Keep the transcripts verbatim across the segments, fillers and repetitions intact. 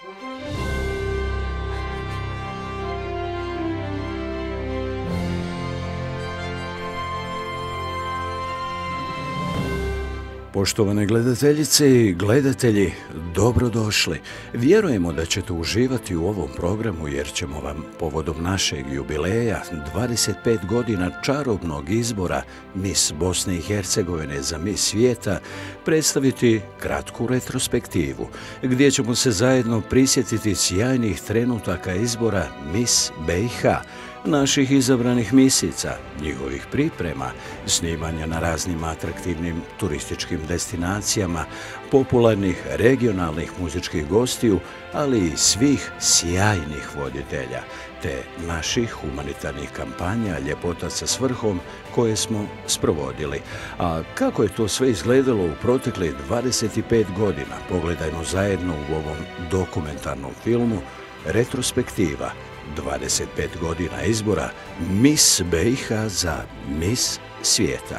Poštovane gledateljice i gledatelji, dobrodošli. Vjerujemo da ćete uživati u ovom programu jer ćemo vam povodom našeg jubileja dvadeset pet godina čarobnog izbora Miss Bosne i Hercegovine za Miss svijeta predstaviti kratku retrospektivu gdje ćemo se zajedno prisjetiti sjajnih trenutaka izbora Miss B i H, naših izabranih misica, njihovih priprema, snimanja na raznim atraktivnim turističkim destinacijama, popularnih regionalnih muzičkih gostiju, ali i svih sjajnih voditelja, te naših humanitarnih kampanja Ljepota sa svrhom koje smo sprovodili. A kako je to sve izgledalo u proteklih dvadeset pet godina, pogledajmo zajedno u ovom dokumentarnom filmu Retrospektiva dvadeset pet godina izbora Miss B i H za Miss svijeta.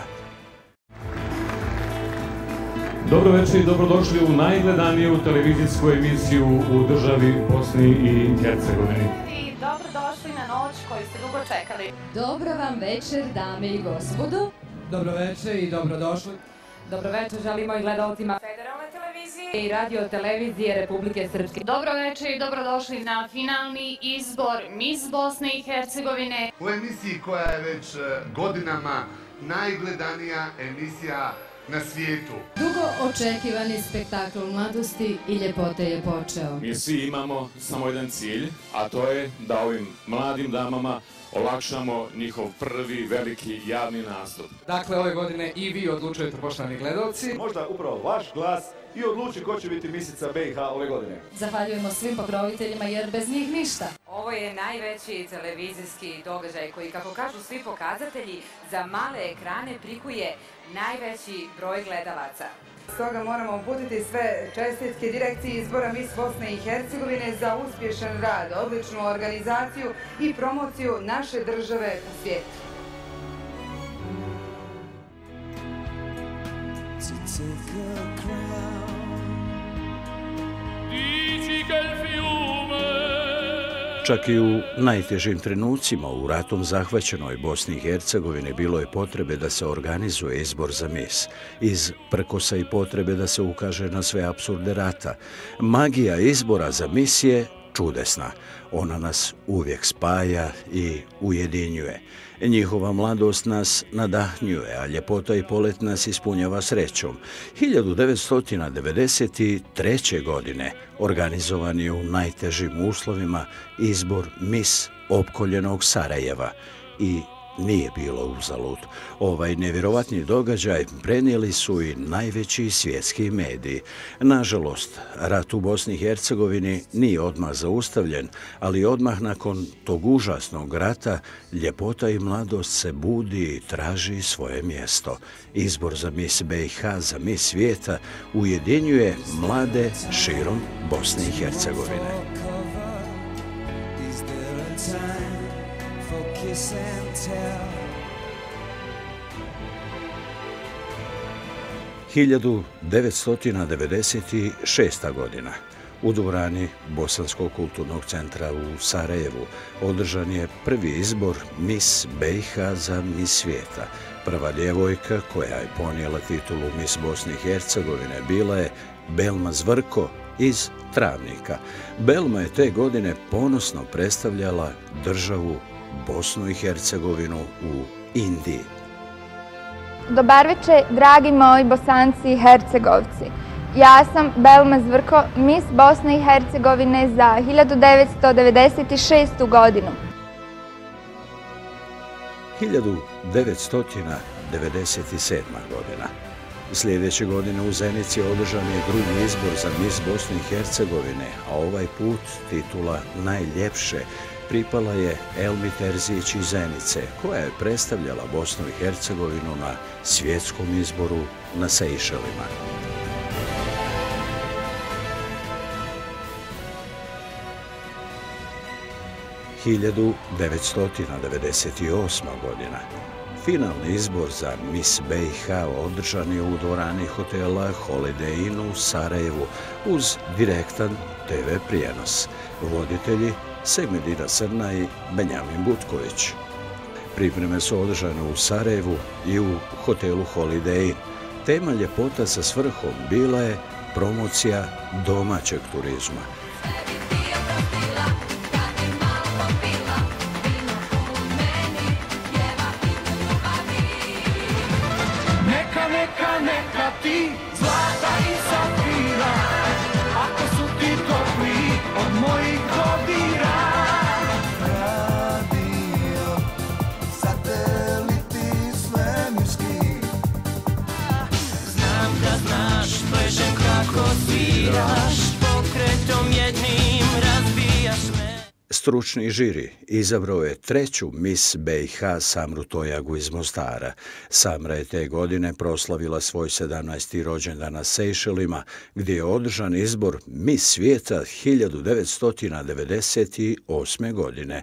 Dobro večer i dobrodošli u najgledaniju televizijsku emisiju u državi Bosni i Hercegovini. I dobrodošli na noć koju ste dugo čekali. Dobro vam večer, dame i gospodo. Dobro večer i dobrodošli. Dobro večer želimo i gledalcima Federalne televizije i radio televizije Republike Srpske. Dobro večer i dobrodošli na finalni izbor Miss Bosne i Hercegovine. U emisiji koja je već godinama najgledanija emisija na svijetu. Dugo očekivani spektakl mladosti i ljepote je počeo. Mi svi imamo samo jedan cilj, a to je da ovim mladim damama olakšamo njihov prvi veliki javni nastup. Dakle, ove godine i vi odlučujete, poštovani gledalci. Možda upravo vaš glas i odluči ko će biti misica B i H ove godine. Zahvaljujemo svim pokroviteljima jer bez njih ništa. Ovo je najveći televizijski događaj koji, kako kažu svi pokazatelji, za male ekrane prikuje najveći broj gledalaca. Stoga moramo uputiti sve čestitke direkciji izbora Miss Bosne i Hercegovine za uspješan rad, odličnu organizaciju i promociju naše države u svijetu. Čak i u najtežim trenucima u ratom zahvaćenoj Bosni i Hercegovini bilo je potrebe da se organizuje izbor za Miss. Iz prkosa i potrebe da se ukaže na sve apsurde rata. Magija izbora za Miss je čudesna. Ona nas uvijek spaja i ujedinjuje. Njihova mladost nas nadahnjuje, a ljepota i polet nas ispunjava srećom. hiljadu devetsto devedeset treće. godine organizovan je u najtežim uslovima izbor Miss opkoljenog Sarajeva i nije bilo uzalud. Ovaj nevjerovatni događaj prenijeli su i najveći svjetski mediji. Nažalost, rat u Bosni i Hercegovini nije odmah zaustavljen, ali odmah nakon tog užasnog rata ljepota i mladost se budi i traži svoje mjesto. Izbor za Miss B i H za Miss svijeta ujedinjuje mlade širom Bosne i Hercegovine. hiljadu devetsto devedeset šesta. godina. U dvorani Bosanskog kulturnog centra u Sarajevu održan je prvi izbor Miss B i H za Miss svijeta. Prva djevojka koja je ponijela titulu Miss Bosne i Hercegovine bila je Belma Zvrko iz Travnika. Belma je te godine ponosno predstavljala državu Bosnu i Hercegovinu u Indiji. Dobar večer, dragi moji Bosanci i Hercegovci. Ja sam Belma Zvrko, Miss Bosne i Hercegovine za hiljadu devetsto devedeset šestu. godinu. hiljadu devetsto devedeset sedma. godina. Sljedeće godine u Zenici održan je drugi izbor za Miss Bosne i Hercegovine, a ovaj put titula najljepše pripala je Elmi Terzić iz Zenice, koja je predstavljala Bosnu i Hercegovinu na svjetskom izboru na Sejšelima. hiljadu devetsto devedeset osma. godina. finalni izbor za Miss B i H održan je u dvorani hotela Holiday Inn u Sarajevu uz direktan te ve prijenos. Voditelji Segmedina Srna i Benjamin Butković. Pripreme su održane u Sarajevu i u hotelu Holiday Inn. Tema Ljepota sa svrhom bila je promocija domaćeg turizma. Neka, neka, neka ti zlata i safira, ako su ti topli od mojih dodira. Radio, sateliti svemirski, znam da znaš pležem kako sviraš, pokretom jednim razbijaš me. Stručni žiri izabrao je treću Miss B i H Samru Tojagu iz Mostara. Samra je te godine proslavila svoj sedamnaesti rođendan na Sejšelima, gdje je održan izbor Miss svijeta hiljadu devetsto devedeset osme. godine.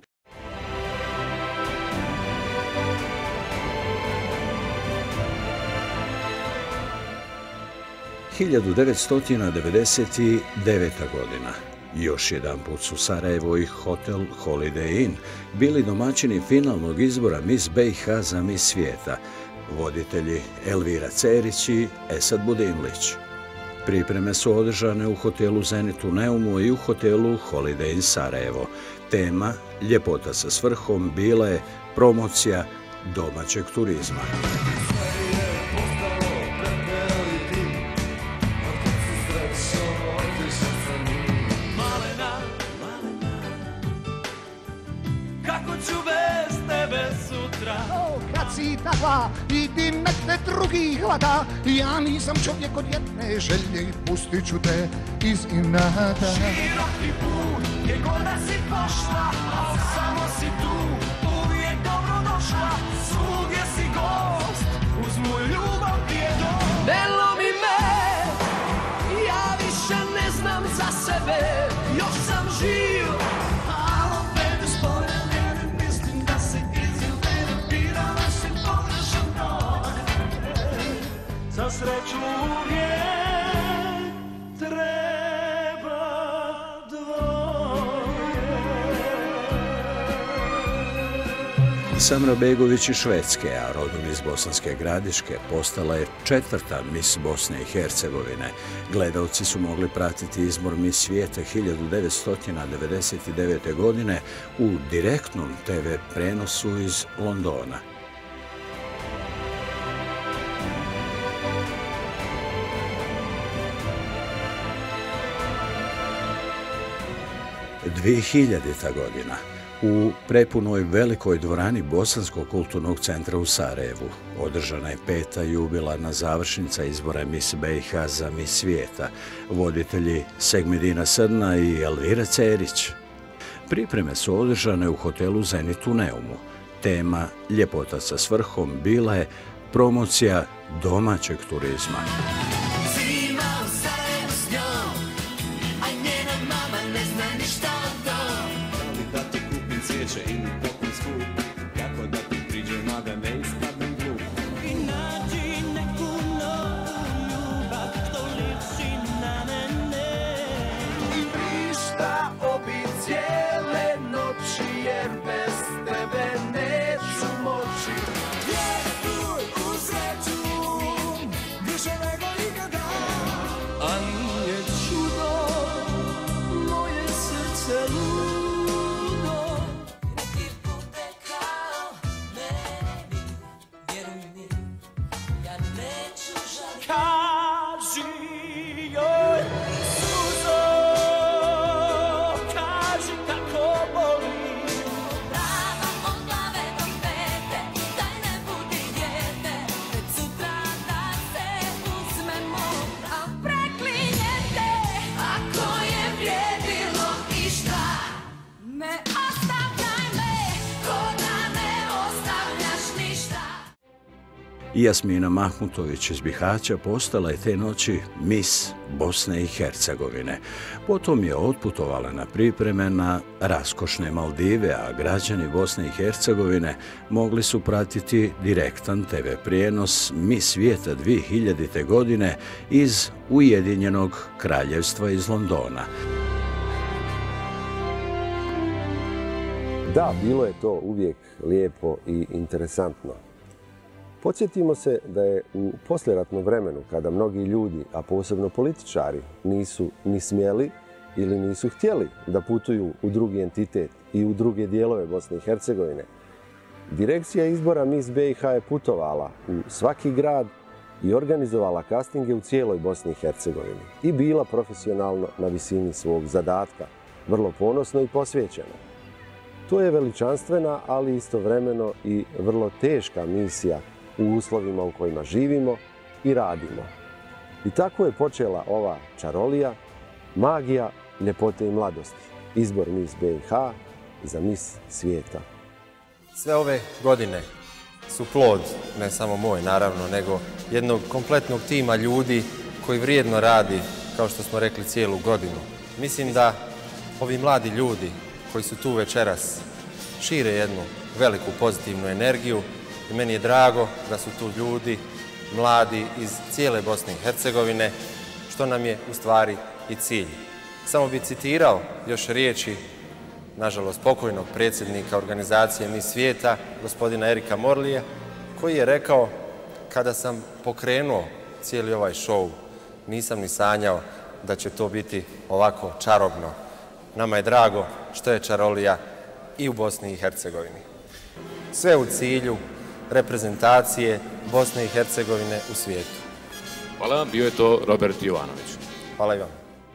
hiljadu devetsto devedeset deveta. godina. Još jedan put su Sarajevo i hotel Holiday Inn bili domaćini finalnog izbora Miss B i H za Miss svijeta, voditelji Elvira Cerić i Esad Budimlić. Pripreme su održane u hotelu Zenit u Neumu i u hotelu Holiday Inn Sarajevo. Tema Ljepota sa svrhom bila je promocija domaćeg turizma. Takva, idi nek te drugi hvata, ja nisam čovjek od jedne želje i pustit ću te iz inata. Široki put, gdje god da si pošla, a samo si tu, uvijek dobro došla, svugdje si gost, uz moju ljubav ti je dom. Ne lomi me, ja više ne znam za sebe, još sam živ, ali opet sporedne mislim da se za sreću uvijek treba dvoje. Samra Begović iz Švedske, a rodom iz Bosanske Gradiške, postala je četvrta Miss Bosne i Hercegovine. Gledalci su mogli pratiti izbor Miss svijeta hiljadu devetsto devedeset devete. godine u direktnom te ve prenosu iz Londona. dvije hiljadita. godina. U prepunoj velikoj dvorani Bosanskog kulturnog centra u Sarajevu održana je peta jubilarna završnica izbora Miss B i H za Miss svijeta, voditelji Segmedina Srna i Elvira Cerić. Pripreme su održane u hotelu Zenit u Neumu. Tema Ljepota sa svrhom bila je promocija domaćeg turizma. Jasmina Mahmutović iz Bihaća postala je te noći mis Bosne i Hercegovine. Potom je otputovala na pripreme na raskošne Maldive, a građani Bosne i Hercegovine mogli su pratiti direktan te ve prijenos Mis svijeta dvije hiljadite. godine iz Ujedinjenog kraljevstva iz Londona. Da, bilo je to uvijek lijepo i interesantno. Podsjetimo se da je u poslijeratnom vremenu, kada mnogi ljudi, a posebno političari, nisu ni smjeli ili nisu htjeli da putuju u drugi entitet i u druge dijelove Bosne i Hercegovine, direkcija izbora Mis be i ha je putovala u svaki grad i organizovala kastinge u cijeloj Bosni i Hercegovini i bila profesionalno na visini svog zadatka, vrlo ponosno i posvećena. To je veličanstvena, ali istovremeno i vrlo teška misija u uslovima u kojima živimo i radimo. I tako je počela ova čarolija, magija ljepote i mladosti, izbor Mis be i ha za Mis svijeta. Sve ove godine su plod, ne samo moj naravno, nego jednog kompletnog tima ljudi koji vrijedno radi, kao što smo rekli, cijelu godinu. Mislim da ovi mladi ljudi koji su tu večeras šire jednu veliku pozitivnu energiju i meni je drago da su tu ljudi mladi iz cijele Bosne i Hercegovine, što nam je u stvari i cilj. Samo bih citirao još riječi, nažalost pokojnog predsjednika organizacije Mis svijeta, gospodina Erika Morlija, koji je rekao: kada sam pokrenuo cijeli ovaj šou, nisam ni sanjao da će to biti ovako čarobno. Nama je drago što je čarolija i u Bosni i Hercegovini. Sve u cilju reprezentacije Bosne i Hercegovine u svijetu. Hvala vam, bio je to Robert Jovanović. Hvala i vam.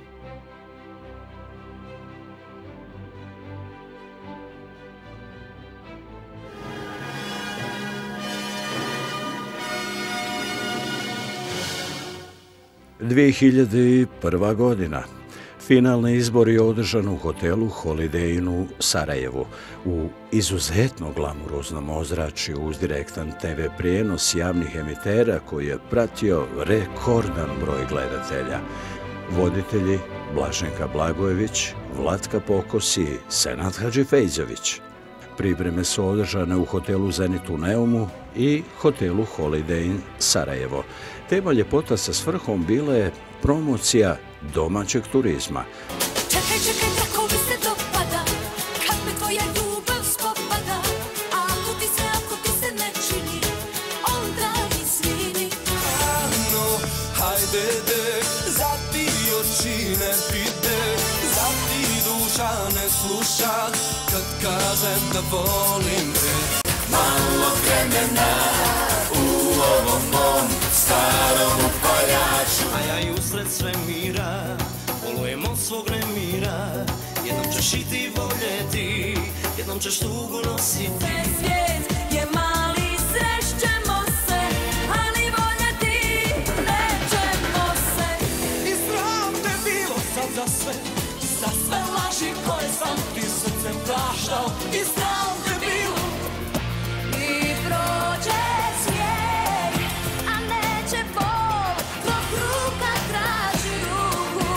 dvije hiljade prva. godina. Finalni izbor je održan u hotelu Holiday Inn u Sarajevu u izuzetno glamuroznom ozračju uz direktan te ve prijenos javnih emitera koji je pratio rekordan broj gledatelja. Voditelji Blaženka Blagojević, Vlatka Pokos i Senad Hadžifejzović. Pripreme su održane u hotelu Zenit u Neumu i hotelu Holiday Inn Sarajevo. Tema ljepota sa svrhom bila je promocija domaćeg turizma. Čekaj, čekaj, tako mi se dopada, kad me tvoja ljubav spopada. Ako ti se, ako ti se ne čini, onda izvini. Ano, hajde dek, za ti oči ne vide, za ti duša ne sluša, kad kažem da volim te. Malo vremena u ovom mom starom upaljaču, a ja i usred svemira polujem od svog nemira. Jednom ćeš i ti voljeti, jednom ćeš tugu nositi. Svijet je mali, srećemo se, ali voljeti nećemo se. I sram te bilo sad za sve, za sve laži koje sam ti srcem praštao. I sram te bilo. I prođe svijet, a neće bol, dok ruka traži ruku.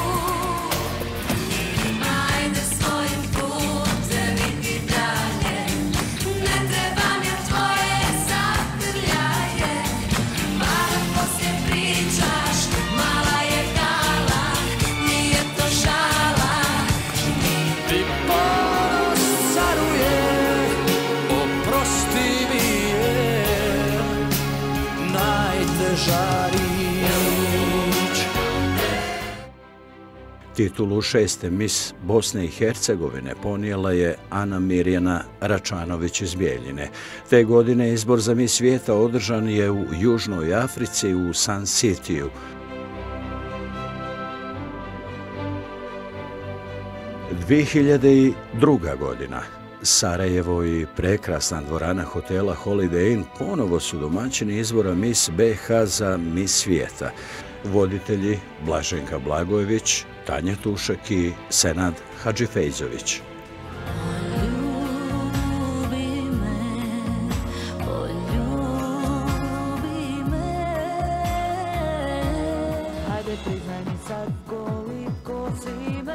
Ajde svojim putem idi dalje, ne treba mi tvoje zagrljaje. Mada poslije pričaš, mala je dala, nije to šala. Ti ponos caruje, oprosti mi je najteža riječ. Titulu šeste mis Bosne i Hercegovine ponijela je Ana Mirjana Račanović iz Bijeljine. Te godine izbor za mis svijeta održan je u Južnoj Africi u Sun Cityu. dvije hiljade druga. godina. Sarajevo i prekrasna dvorana hotela Holiday Inn ponovo su domaćini izbora Mis be i ha za Mis svijeta. Voditelji Blaženka Blagojević, Tanja Tušak i Senad Hadžifejzović. Poljubi me, poljubi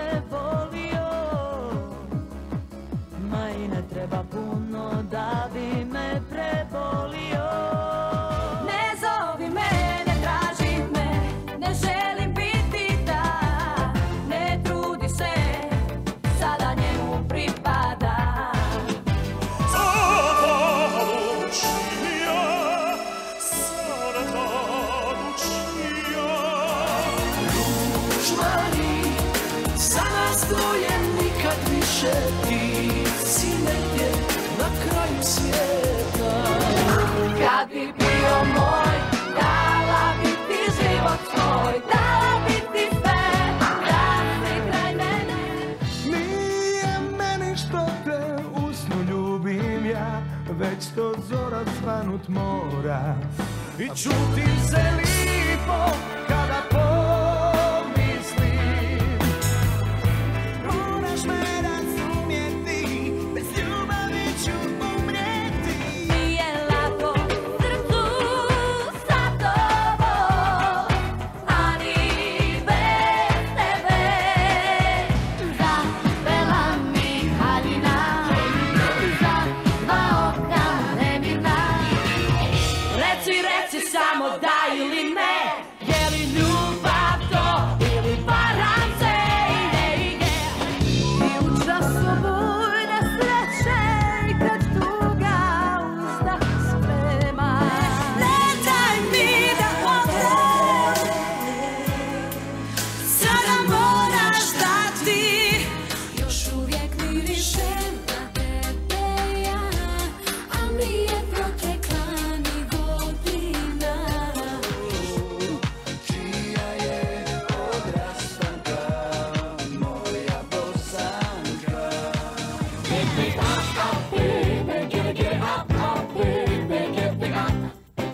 prevolio, ma i ne treba puno da bi me prebolio. Ne zovi me, ne traži me, ne želim biti ta, ne trudi se, sada njemu pripada. Za nas dvoje nikad više, ti si negdje na kraju svijeta. Kad bi bio moj, dala bi ti život svoj, dala bi ti sve, da si kraj mene. Nije meni što te u snu ljubim ja, već to zora svanut mora. I čutim se lipo kada pomislim, moraš me razumjeti, bez ljubavi ću umrijeti. Nije lako srcu sa tobom, ani bez tebe. Zapela mi haljina, za dva oka nemirna. Reci, reci samo da ili ne, je li ljubav to ili varam se, ide, ide. I u času bujne sreće i kad tuga uzdah sprema, Ne daj mi da odem, sada moraš dati. još uvijek mirišem na tebe ja, a nije protekla ni godina. čija je odrastanka, moja bosanka. Get me up, up, baby, get, get up, up, baby, get me up.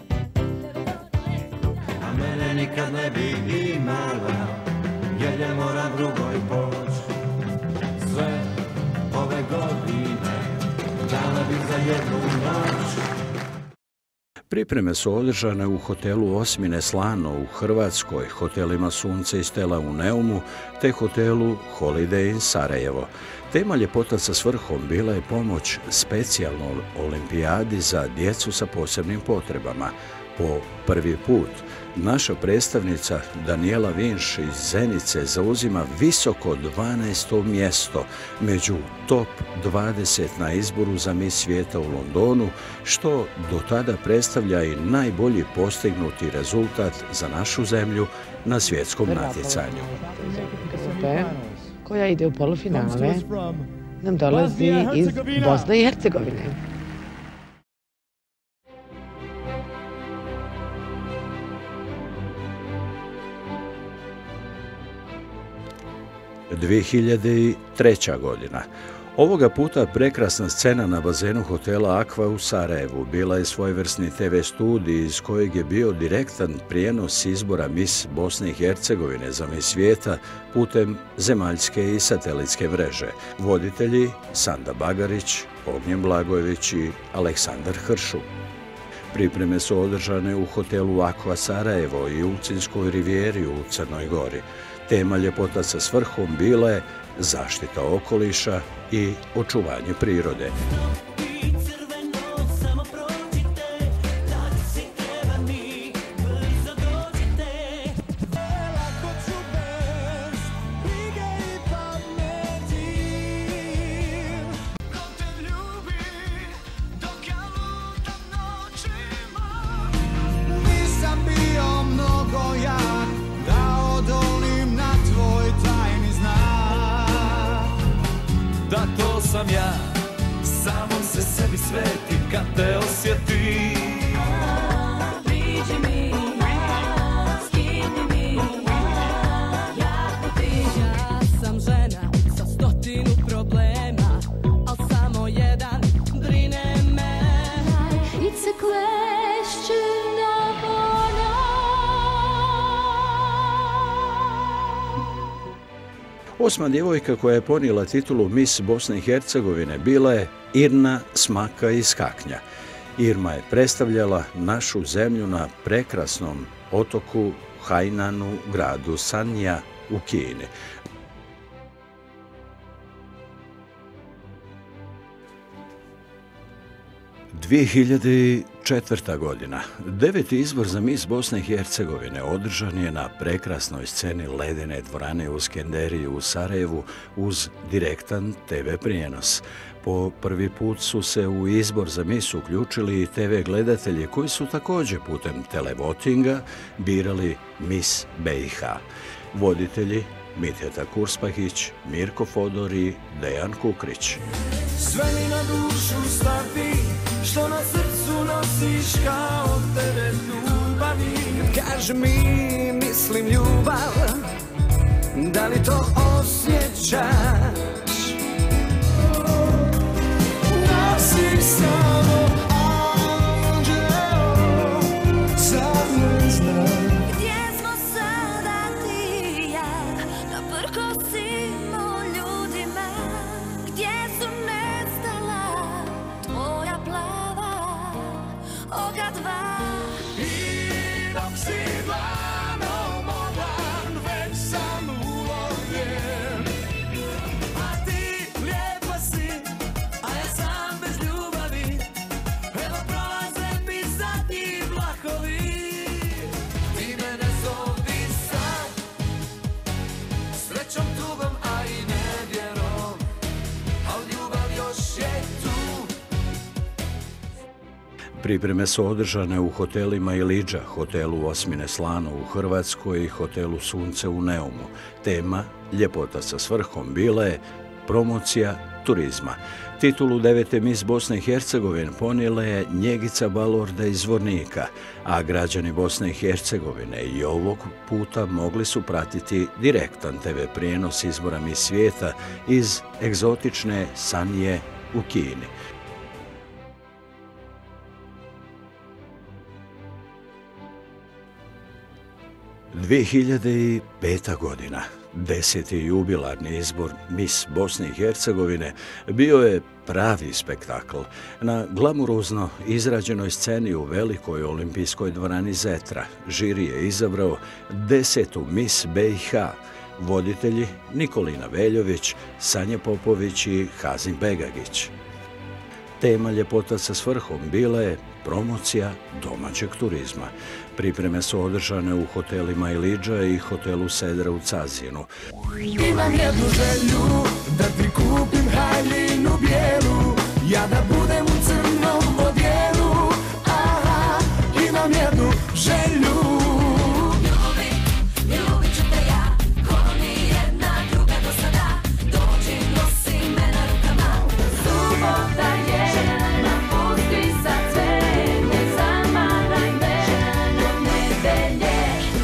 A mene nikad ne bi imala, jer ja moram drugoj poć. Sve ove godine dala bih za jednu noć. Pripreme su održane u hotelu Osmine Slano u Hrvatskoj, hotelima Sunce i Stela u Neumu te hotelu Holiday Inn Sarajevo. Tema Ljepota sa svrhom bila je pomoć specijalnoj olimpijadi za djecu sa posebnim potrebama. Po prvi put naša predstavnica Danijela Vinš iz Zenice zauzima visoko dvanaesto mjesto među top dvadeset na izboru za Miss svijeta u Londonu, što do tada predstavlja i najbolji postignuti rezultat za našu zemlju na svjetskom natjecanju. Koja ide u polufinale nam dolazi iz Bosne i Hercegovine. dvije hiljade treća. godina. Ovoga puta prekrasna scena na bazenu hotela Aqua u Sarajevu bila je svojevrsni te ve studij iz kojeg je bio direktan prijenos izbora Miss Bosne i Hercegovine za Miss svijeta putem zemaljske i satelitske mreže. Voditelji Sanda Bagarić, Ognjen Blagojević i Aleksandar Hršu. Pripreme su održane u hotelu Aqua Sarajevo i Ulcinskoj rivijeri u Crnoj Gori. Tema Ljepota sa svrhom bila je zaštita okoliša i očuvanje prirode. Nisam bio mnogo jak da odolim na tvoj tajni znak. Da to sam ja, samom se sebi svetim kad te osjetim. Priđi mi, skini mi, jako ti. Ja sam žena sa stotinu problema, al samo jedan brine me. It's a question of honor. Osma djevojka koja je ponijela titulu Miss Bosne i Hercegovine bila je Irna Smaka iz Kaknja. Irma je predstavljala našu zemlju na prekrasnom otoku Hainanu, gradu Sanja u Kini. dvije hiljade četvrta. godina. Deveti izbor za Mis Bosne i Hercegovine održan je na prekrasnoj sceni ledene dvorane u Skenderiji u Sarajevu uz direktan te ve prijenos. Po prvi put su se u izbor za Mis uključili i te ve gledatelji koji su također putem televotinga birali Mis be i ha. Voditelji Miteta Kurspahić, Mirko Fodor i Dejan Kukrić. Sve mi na dušu stavi, što na srcu nosiš kao tebe ljubavi. Kaži mi, mislim ljubav, da li to osjećaš? Nosiš samo anđeo, sad ne znam. Gdje smo sada ti i ja, naprkosimo ljudima? Gdje su nestala tvoja plava oka dva? I dok si dlanom odan, već sam ulovljen. A ti lijepa si, a ja sam bez ljubavi. Evo prolaze mi zadnji vlakovi. Ti mene zovi sad, srećom, tugom, a i nevjerom. Al ljubav još je tu. Pripreme su održane u hotelima Ilidža, hotelu Osmine Slano u Hrvatskoj i hotelu Sunce u Neumu. Tema Ljepota sa svrhom bila je promocija turizma. Titulu devete Mis Bosne i Hercegovine ponijela je Njegica Balorda iz Zvornika, a građani Bosne i Hercegovine i ovog puta mogli su pratiti direktan te ve prijenos izbora Mis svijeta iz egzotične Sanje u Kini. dvije hiljade peta. godina. Deseti jubilarni izbor Mis Bosne i Hercegovine bio je pravi spektakl. Na glamurozno izrađenoj sceni u velikoj olimpijskoj dvorani Zetra žiri je izabrao desetu Mis be i ha. Voditelji Nikolina Veljović, Sanja Popović i Hazim Begagić. Tema Ljepota sa svrhom bila je promocija domaćeg turizma. Pripreme su održane u hotelima Ilidža i hotelu Sedra u Cazinu. Imam jednu želju, da ti kupim haljinu bijelu, ja da budem u crnom odjelu. Aha, imam jednu želju. Ljubi, ljubit ću te ja, ko ni jedna druga do sada. Dođi, nosi me na rukama. Subota je, napusti sad sve, ne zamaraj me do nedelje.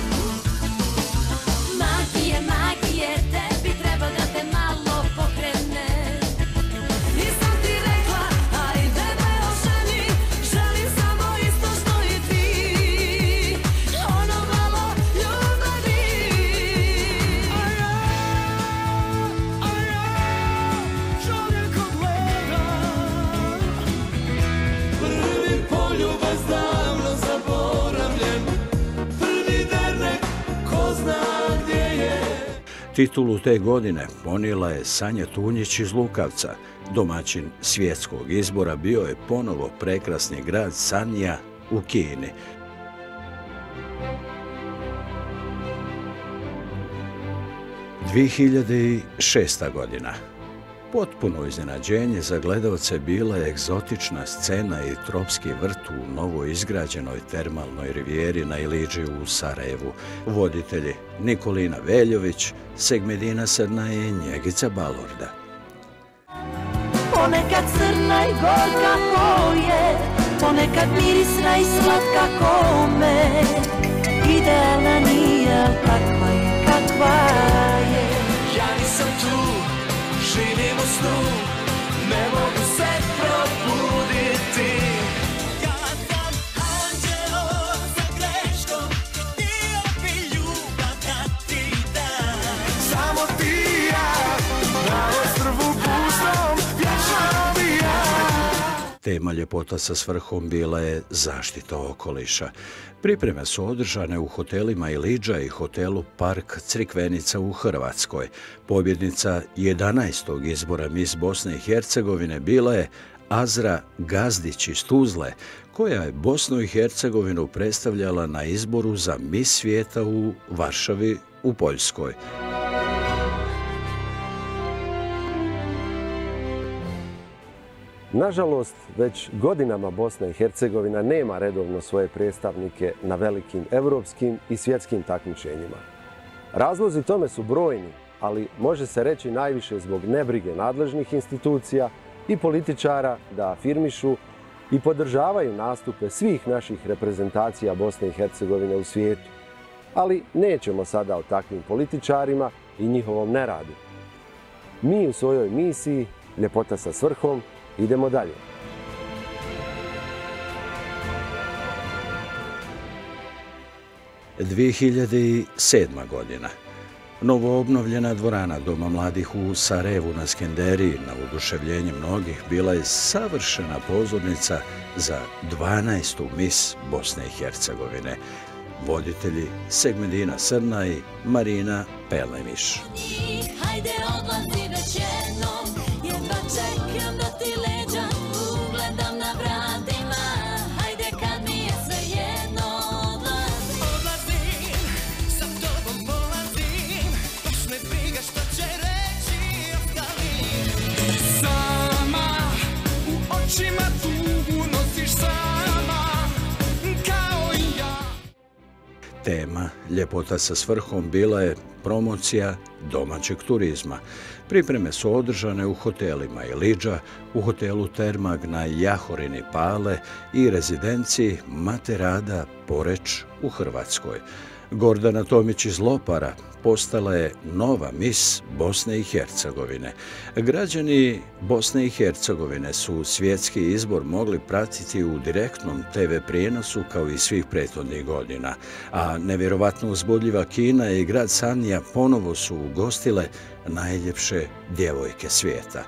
Magije, magije, tebi treba da te malo pokrene. Nisam ti rekla, ajde me oženi, želim samo isto što i ti. Ono malo ljubavi. A ja, a ja, čovjek odgledam. Prvi poljubaz davno zaboravljen, prvi dernek, ko zna gdje je. Titulu te godine ponijela je Sanja Tunjić iz Lukavca. Domaćin svjetskog izbora bio je ponovo prekrasni grad Sanja u Kini. dvije hiljade šesta. godina. Potpuno iznenađenje za gledalce bila je egzotična scena i tropski vrt u novo izgrađenoj termalnoj rivijeri na Ilidži u Sarajevu. Voditelji Nikolina Veljović, Segmedina Srna i Njegica Balorda. Ponekad crna i gorka ko je, ponekad mirisna i slatka ko med. Idealna nije, al kakva je, kakva je. Ja nisam tu, živim u snu, ne mogu se probuditi. Ja sam anđeo sa greškom, htio bi ljubav da ti dam. Samo ti i ja, na ostrvu pustom, vječno bi ja. Tema Ljepota sa svrhom bila je zaštita okoliša. Pripreme su održane u hotelima Ilidža i hotelu Park Crikvenica u Hrvatskoj. Pobjednica jedanaestog izbora Mis Bosne i Hercegovine bila je Azra Gazdić iz Tuzle, koja je Bosnu i Hercegovinu predstavljala na izboru za mis svijeta u Varšavi u Poljskoj. Nažalost, već godinama Bosna i Hercegovina nema redovno svoje predstavnike na velikim evropskim i svjetskim takmičenjima. Razlozi tome su brojni, ali može se reći najviše zbog nebrige nadležnih institucija i političara da afirmišu i podržavaju nastupe svih naših reprezentacija Bosne i Hercegovine u svijetu. Ali nećemo sada o takvim političarima i njihovom neradu. Mi u svojoj misiji Ljepota sa svrhom idemo dalje. dvije hiljade sedma. godina. Novoobnovljena dvorana Doma mladih u Sarajevu na Skenderiji, na oduševljenje mnogih, bila je savršena pozornica za dvanaestu mis Bosne i Hercegovine. Voditelji Segmedina Srna i Marina Pelemiš. Hajde odlazi već jednom, jedva čekam da ti leđa ugledam na vratima. Hajde kad mi je sve jedno odlazi. Odlazim, sa tobom polazim, baš me briga što će reći ostali. Sama, u očima tugu nosiš sama, kao i ja. Tema Ljepota sa svrhom bila je promocija domaćeg turizma. Pripreme su održane u hotelima Ilidža, u hotelu Termag na Jahorini Pale i rezidenciji Materada Poreč u Hrvatskoj. Gordana Tomić iz Lopara postala je nova mis Bosne i Hercegovine. Građani Bosne i Hercegovine su svjetski izbor mogli pratiti u direktnom te ve prijenosu kao i svih prethodnih godina, a nevjerovatno uzbudljiva Kina i grad Sanja ponovo su ugostile najljepše djevojke svijeta.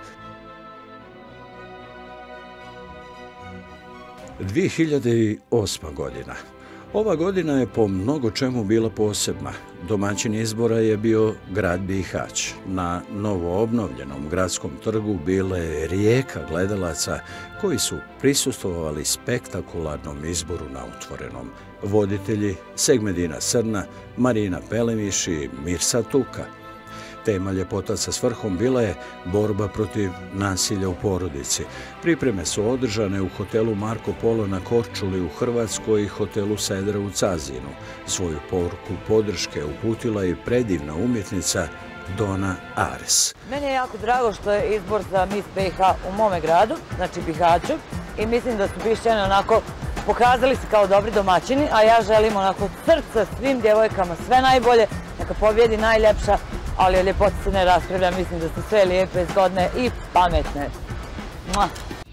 dvije hiljade osma. godina. Ova godina je po mnogo čemu bila posebna. Domaćin izbora je bio grad Bihać. Na novoobnovljenom gradskom trgu bila je rijeka gledalaca koji su prisustvovali spektakularnom izboru na otvorenom. Voditelji Segmedina Srna, Marina Pelemiš i Mirsa Tuka. Tema Ljepota sa svrhom bila je borba protiv nasilja u porodici. Pripreme su održane u hotelu Marko Polo na Korčuli u Hrvatskoj i hotelu Sedra u Cazinu. Svoju poruku podrške uputila i predivna umjetnica Dona Ares. Meni je jako drago što je izbor za mis be i ha u mome gradu, znači Bihaću, i mislim da su Bišćani onako pokazali se kao dobri domaćini, a ja želim onako srca svim djevojkama sve najbolje, neka pobjedi najljepša, ali o ljepoti se ne raspravlja, mislim da su sve lijepe, zgodne i pametne. Mua.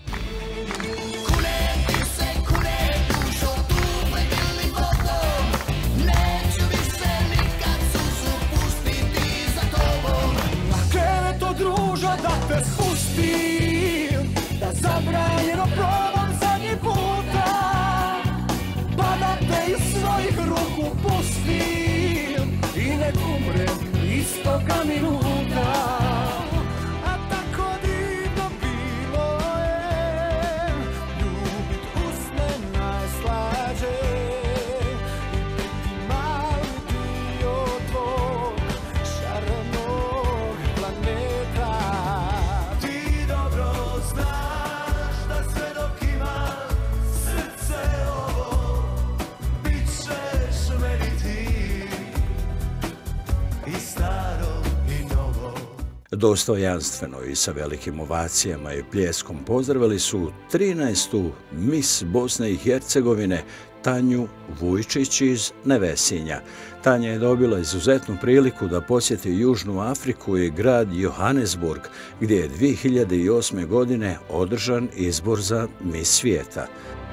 Da te spustim, da zabranjeno probam zadnji puta, pa da te iz svojih ruku pustim i nek umrem istoga minuta. A tako divno bilo je ljubit usne najslađe i biti mali dio tvog šarenog planeta. Dostojanstveno i sa velikim ovacijama i pljeskom pozdravili su trinaestu mis Bosne i Hercegovine Tanju Vujčić iz Nevesinja. Tanja je dobila izuzetnu priliku da posjeti Južnu Afriku i grad Johannesburg, gdje je dvije hiljade osme. godine održan izbor za mis svijeta.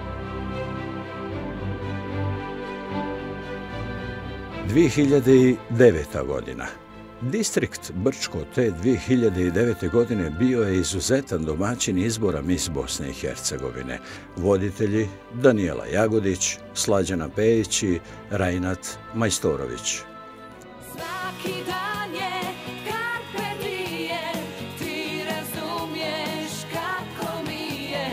dvije hiljade deveta. godina. Distrikt Brčko te dvije hiljade devete. godine bio je izuzetan domaćin izbora mis Bosne i Hercegovine. Voditelji Danijela Jagodić, Slađana Pejić i Rajnat Majstorović. Svaki dan je carpe diem, ti razumiješ kako mi je.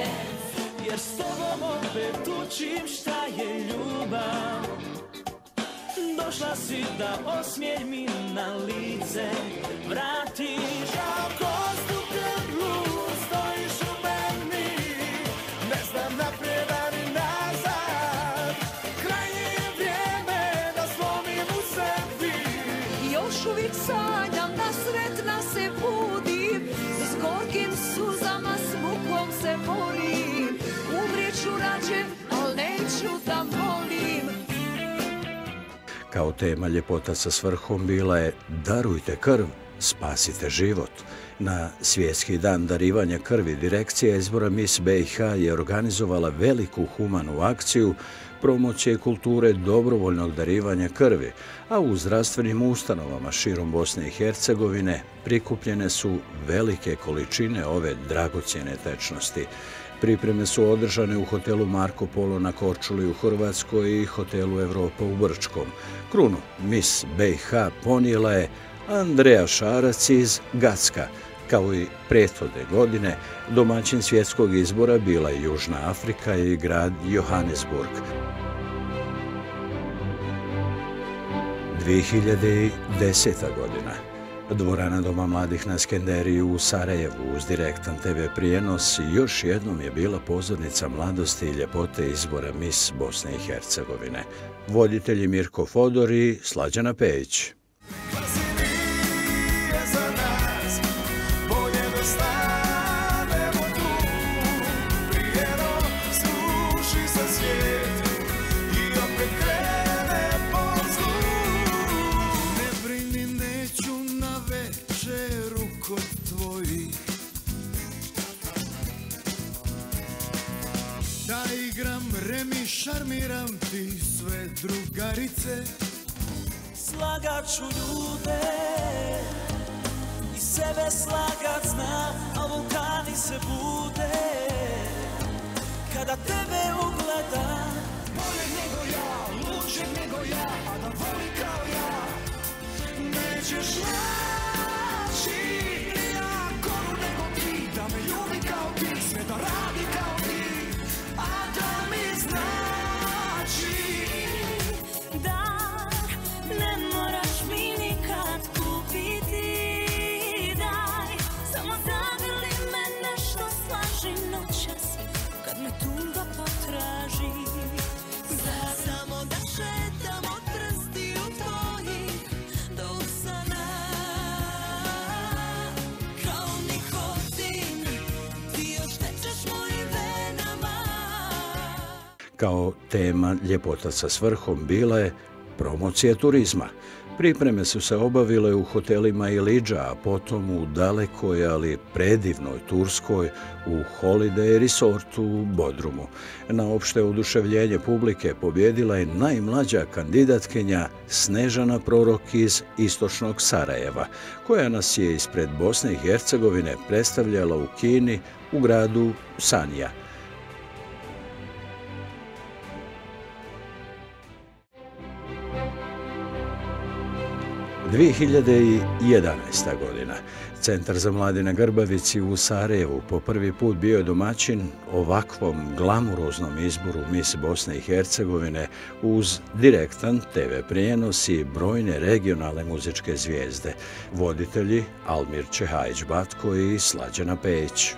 si da osmijeh mi na lice vratiš. Kao kostu grlu stojiš u meni, ne znam naprijed ani nazad. Krajnje je vrijeme da slomim u sebi. Još uvijek sanjam da sretna se budim, s gorkim suzama, s mukom se borim. Umrijeću rađe, al neću da molim. Kao tema Ljepota sa svrhom bila je Darujte krv, spasite život. Na Svjetski dan darivanja krvi direkcija izbora Miss B i H je organizovala veliku humanu akciju promocije kulture dobrovoljnog darivanja krvi, a u zdravstvenim ustanovama širom Bosne i Hercegovine prikupljene su velike količine ove dragocjene tečnosti. Pripreme su održane u hotelu Marko Polo na Korčuli u Hrvatskoj i hotelu Evropa u Brčkom. Krunu Miss B i H ponijela je Andreja Šarac iz Gacka. Kao i prethodne godine, domaćin svjetskog izbora bila je Južna Afrika i grad Johannesburg. dvije hiljade deseta. godina. Dvorana Doma mladih na Skenderiju u Sarajevu uz direktan te ve prijenos još jednom je bila pozornica mladosti i ljepote izbora Miss Bosne i Hercegovine. Voditelji Mirko Fodor i Slađana Pejić. Da igram remi, šarmiram ti sve drugarice. Slagat ću ljude i sebe slagat znam, a vulkani se bude kada tebe ugledam. Bolje nego ja, luđe nego ja, a da voli kao ja nećeš naći. Ni ja koru nego ti, da me ljubi kao ti, sve da radi kao ti, a da mi znači. Dar, ne moraš mi nikad kupiti, daj, samo zagrli me nešto slaži noćas, kad me tuga potraži. Zar samo da šetam od prstiju tvojih do usana, kao nikotin, ti još tečeš mojim venama. Kao tema Ljepota sa svrhom bila je promocija turizma. Pripreme su se obavile u hotelima Ilidža, a potom u dalekoj, ali predivnoj Turskoj u Holiday Resortu u Bodrumu. Na opšte oduševljenje publike pobjedila je najmlađa kandidatkinja Snežana Prorok iz istočnog Sarajeva, koja nas je ispred Bosne i Hercegovine predstavljala u Kini u gradu Sanja. dvije hiljade jedanaesta. godina. Centar za mlade na Grbavici u Sarajevu po prvi put bio je domaćin ovakvom glamuroznom izboru Miss Bosne i Hercegovine uz direktan te ve prijenos i brojne regionalne muzičke zvijezde. Voditelji Almir Čehajić-Batko i Slađana Pejić.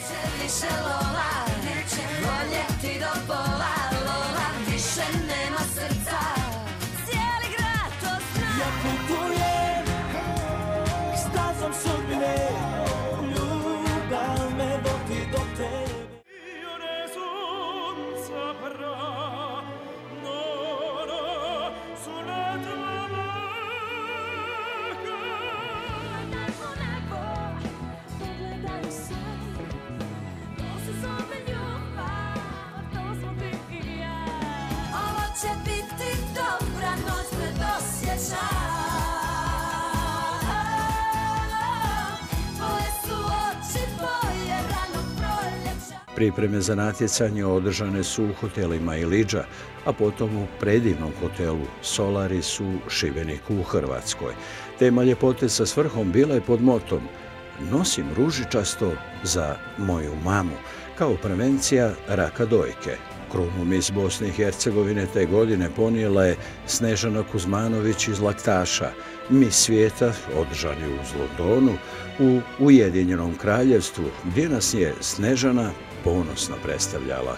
Pripreme za natjecanje održane su u hotelima Ilidža, a potom u predivnom hotelu Solaris u Šibeniku u Hrvatskoj. Tema Ljepote sa svrhom bila je pod motom Nosim ružičasto za moju mamu, kao prevencija raka dojke. Krunu mis Bosne i Hercegovine te godine ponijela je Snežana Kuzmanović iz Laktaša, mis svijeta održani u Londonu u Ujedinjenom kraljevstvu, gdje nas je Snežana ponosno predstavljala.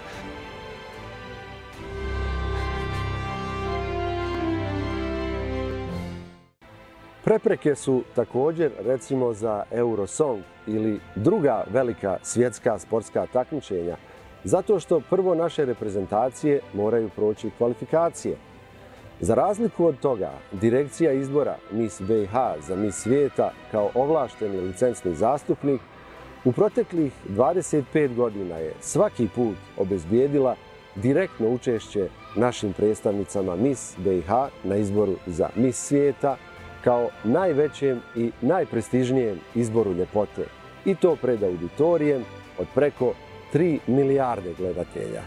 Prepreke su također, recimo, za Eurosong ili druga velika svjetska sportska takmičenja, zato što prvo naše reprezentacije moraju proći kvalifikacije. Za razliku od toga, direkcija izbora Miss B i H za Miss svijeta kao ovlašteni licencni zastupnik u proteklih dvadeset pet godina je svaki put obezbijedila direktno učešće našim predstavnicama Miss B i H na izboru za Miss svijeta kao najvećem i najprestižnijem izboru ljepote, i to pred auditorijem od preko tri milijarde gledatelja.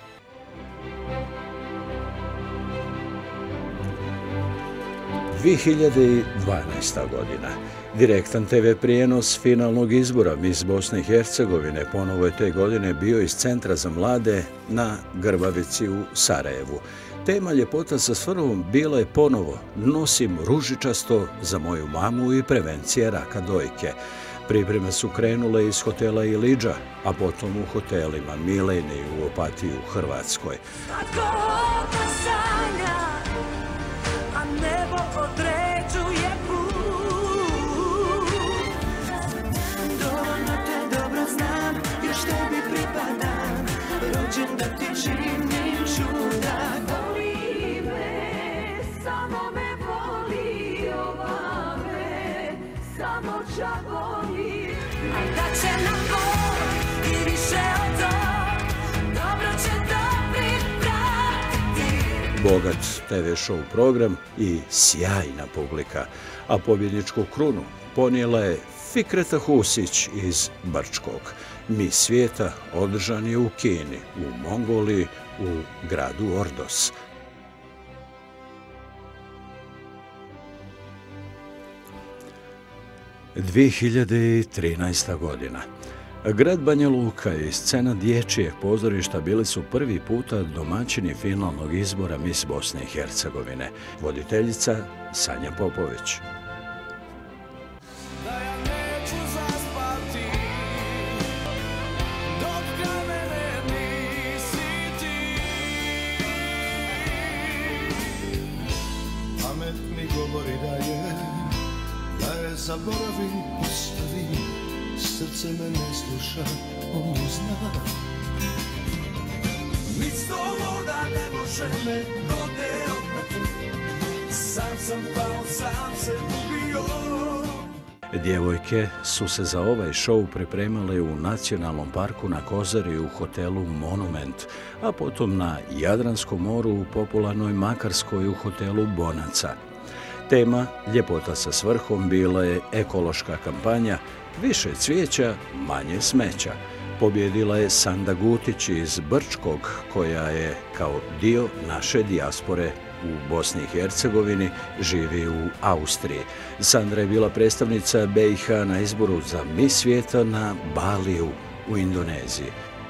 dvije hiljade dvanaesta. godina. Direktan te ve prijenos finalnog izbora Miss Bosne i Hercegovine ponovo je te godine bio iz Centra za mlade na Grbavici u Sarajevu. Tema Ljepota sa svrhom bila je ponovo Nosim ružičasto za moju mamu i prevencija raka dojke. Pripreme su krenule iz hotela Ilidža, a potom u hotelima Mileni u Opatiji u Hrvatskoj. Bogat te ve show program i sjajna publika, a pobjedničku krunu ponijela je Fikreta Husić iz Brčkog. Miss svijeta održan je u Kini, u Mongoliji, u gradu Ordos. dvije hiljade trinaesta. godina. Grad Banja Luka i scena dječjeg pozorišta bili su prvi puta domaćini finalnog izbora Miss Bosne i Hercegovine. Voditeljica Sanja Popović. Pamet mi govori da je, da je zaboravi, ostavi, srce me ne sluša, on zna. Nic to voda ne može me dodirati, sam sam pao, sam se ubio. Djevojke su se za ovaj šou pripremale u Nacionalnom parku na Kozari u hotelu Monument, a potom na Jadranskom moru u popularnoj Makarskoj u hotelu Bonaca. Tema Ljepota sa svrhom bila je ekološka kampanja Više cvijeća, manje smeća. Pobjedila je Sanda Gutić iz Brčkog, koja je kao dio naše dijaspore u Bosni i Hercegovini živi u Austriji. Sandra je bila predstavnica B i H na izboru za Miss svijeta na Baliju u Indoneziji.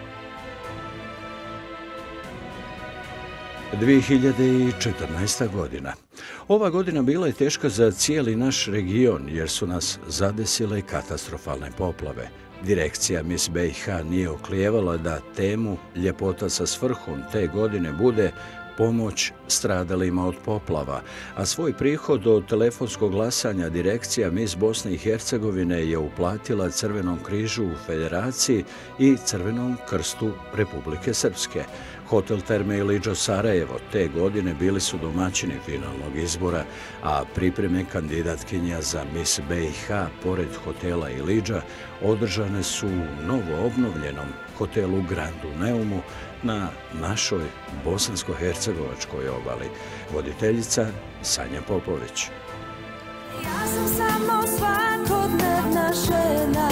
dvije hiljade četrnaesta. godina. Ova godina bila je teška za cijeli naš region jer su nas zadesile katastrofalne poplave. Direkcija Miss B i H nije oklijevala da temu Ljepota sa svrhom te godine bude pomoć stradalima od poplava, a svoj prihod od telefonskog glasanja direkcija Miss Bosne i Hercegovine je uplatila Crvenom križu u Federaciji i Crvenom krstu Republike Srpske. Hotel Terme Ilidža Sarajevo te godine bili su domaćini finalnog izbora, a pripreme kandidatkinja za Miss B i H pored hotela Ilidža održane su u novo obnovljenom hotelu Grand Neumu na našoj bosansko-hercegovačkoj obali. Voditeljica Sanja Popović. Ja sam samo svakodnevna žena,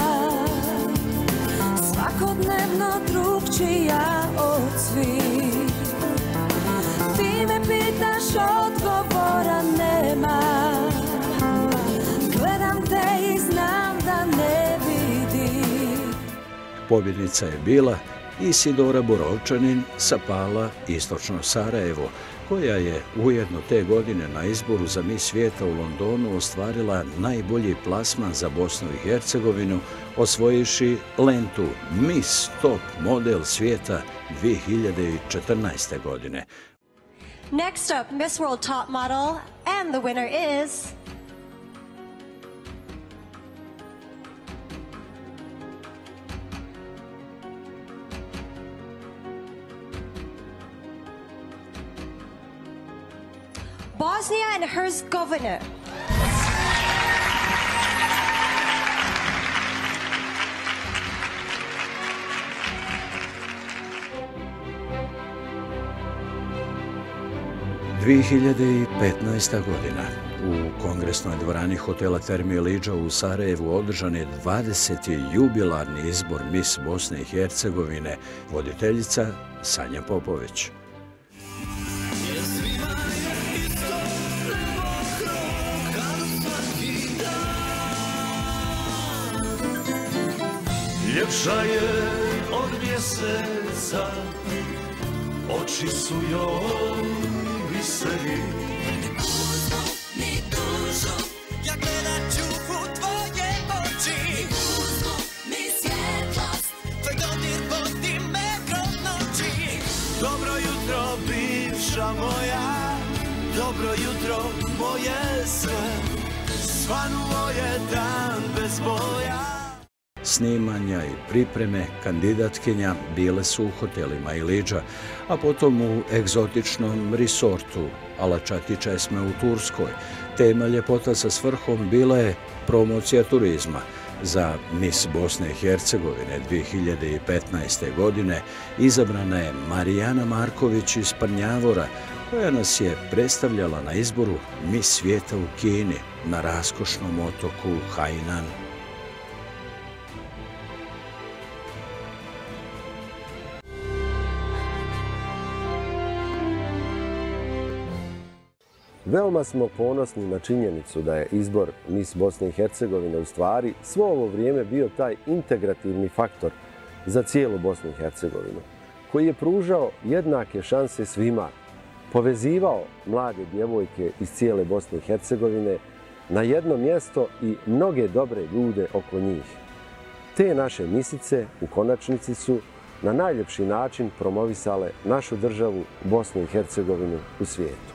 svakodnevno drugčija od svih. Ti me pitaš, odgovora nema, gledam te i znam da ne vidim. Pobjednica je bila Isidora Borovčanin sa Pala Istočno Sarajevo, koja je ujedno te godine na izboru za Miss svijeta u Londonu ostvarila najbolji plasman za Bosnu i Hercegovinu, osvojivši lentu Miss Top model svijeta dvije hiljade četrnaeste. godine. Next up, Miss World Top Model, and the winner is... Bosnia and Herzegovina. dvije hiljade petnaesta. godina. U kongresnoj dvorani hotela Termi Eliđa u Sarajevu održan je dvadeseti jubilarni izbor Miss Bosne i Hercegovine, voditeljica Sanja Popović. Ljepša je od mjeseca, oči su joj viseli. Ni tužu, ni tužu, ja gledat ću u tvoje oči. Ni tužu, ni svjetlost, tvoj dodir vodi me kroz noći. Dobro jutro, bivša moja, dobro jutro, moje sve. Svanuo je dan bez boja. Snimanja i pripreme kandidatkinja bile su u hotelima Iliđa, a potom u egzotičnom resortu Alačati Česme u Turskoj. Tema Ljepota sa svrhom bila je promocija turizma. Za Miss Bosne i Hercegovine dvije hiljade petnaeste. godine izabrana je Marijana Marković iz Prnjavora, koja nas je predstavljala na izboru Miss svijeta u Kini na raskošnom otoku Hainan. Veoma smo ponosni na činjenicu da je izbor Miss Bosne i Hercegovine u stvari svo ovo vrijeme bio taj integrativni faktor za cijelu Bosnu i Hercegovinu, koji je pružao jednake šanse svima, povezivao mlade djevojke iz cijele Bosne i Hercegovine na jedno mjesto i mnoge dobre ljude oko njih. Te naše misice u konačnici su na najljepši način promovisale našu državu Bosnu i Hercegovinu u svijetu.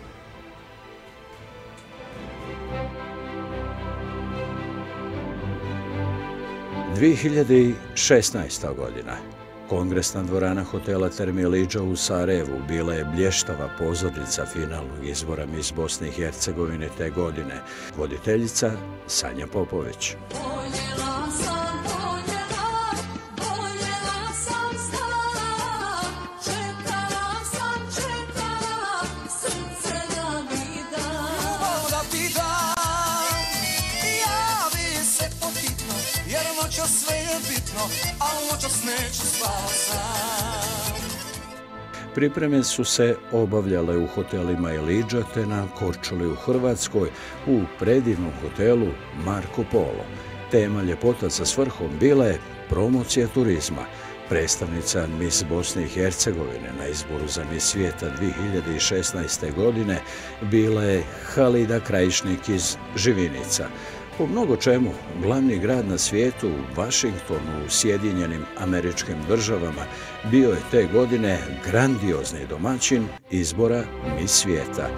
dvije hiljade šesnaesta. godina. Kongresna dvorana hotela Termi Eliđa u Sarajevu bila je blještava pozornica finalnog izbora Miss Bosne i Hercegovine te godine. Voditeljica Sanja Popović. Sve je bitno, a noćas neću spavati. Pripreme su se obavljale u hotelima Eliđa te na Korčuli u Hrvatskoj u predivnom hotelu Marco Polo. Tema Ljepota sa svrhom bila je promocija turizma. Predstavnica Miss Bosne i Hercegovine na izboru za Miss svijeta dvije hiljade šesnaeste. godine bila je Halida Krajišnik iz Živinica. Po mnogo čemu, glavni grad na svijetu, Washington u Sjedinjenim Američkim Državama, bio je te godine grandiozni domaćin izbora Miss svijeta.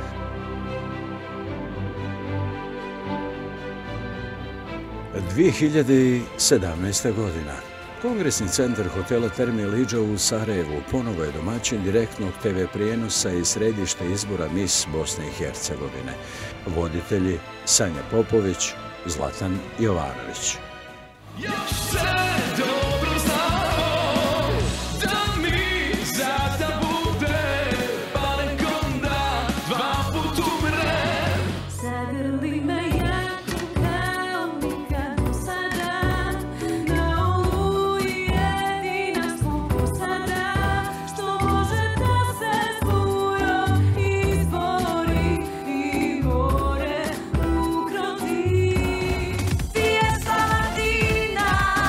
dvije hiljade sedamnaeste. godina. Kongresni centar hotela Termi Eliđa u Sarajevu ponovo je domaćin direktnog te ve prijenosa iz središta izbora Miss Bosne i Hercegovine. Voditelji Sanja Popović, Zlatan Jovanović. Još se dobro znamo da mi zada bude, pa nek onda dva put umrem. Zagrli me jako kao nikad do sada, na oluji jedina smo ko sada, što može da se zbujom izbori i gore ukrozi. Fiesta Latina,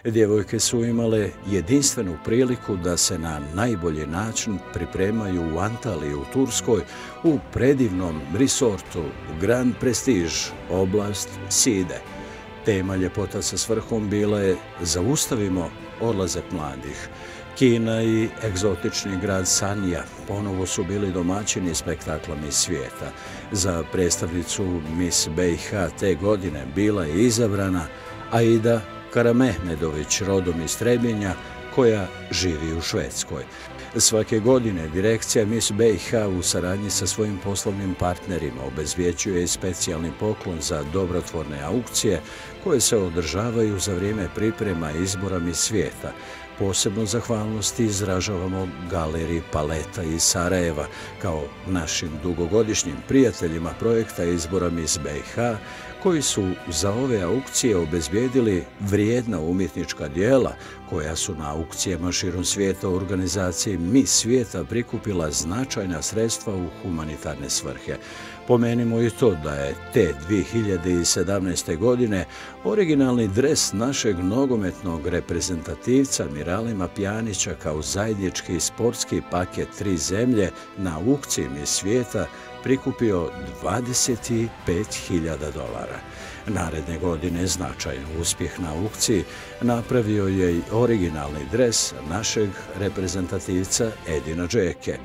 Djevojke su imale jedinstvenu priliku da se na najbolji način pripremaju u Antaliji u Turskoj u predivnom resortu Grand Prestige, oblast Side. Tema Ljepota sa svrhom bila je Zaustavimo odlazak mladih. Kina i egzotični grad Sanja ponovo su bili domaćini spektakla Miss svijeta. Za predstavnicu Miss B i H te godine bila je izabrana Aida Karamehmedović, rodom iz Trebinja, koja živi u Švedskoj. Svake godine direkcija Miss B i H u saradnji sa svojim poslovnim partnerima obezvjećuje specijalni poklon za dobrotvorne aukcije koje se održavaju za vrijeme priprema izbora Miss svijeta. Posebnu zahvalnost izražavamo Galeriji Paleta iz Sarajeva kao našim dugogodišnjim prijateljima projekta izbora Miss B i H, koji su za ove aukcije obezbijedili vrijedna umjetnička djela koja su na aukcijama širom svijeta u organizaciji Miss svijeta prikupila značajna sredstva u humanitarne svrhe. Pomenimo i to da je te dvije hiljade sedamnaeste. godine originalni dres našeg nogometnog reprezentativca Miralima Pjanića kao zajednički sportski paket tri zemlje na aukciji Miss svijeta prikupio dvadeset pet hiljada dolara. Naredne godine značajan uspjeh na aukciji napravio je i originalni dres našeg reprezentativca Edina Džeke.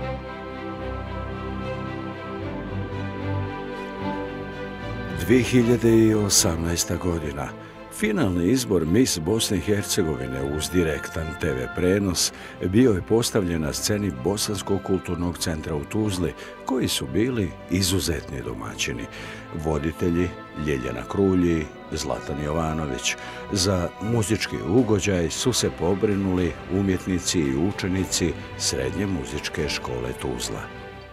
dvije hiljade osamnaesta. godina. Finalni izbor Miss Bosne i Hercegovine uz direktan te ve prenos bio je postavljen na sceni Bosanskog kulturnog centra u Tuzli, koji su bili izuzetni domaćini. Voditelji Ljiljana Krulj i Zlatan Jovanović. Za muzički ugođaj su se pobrinuli umjetnici i učenici Srednje muzičke škole Tuzla.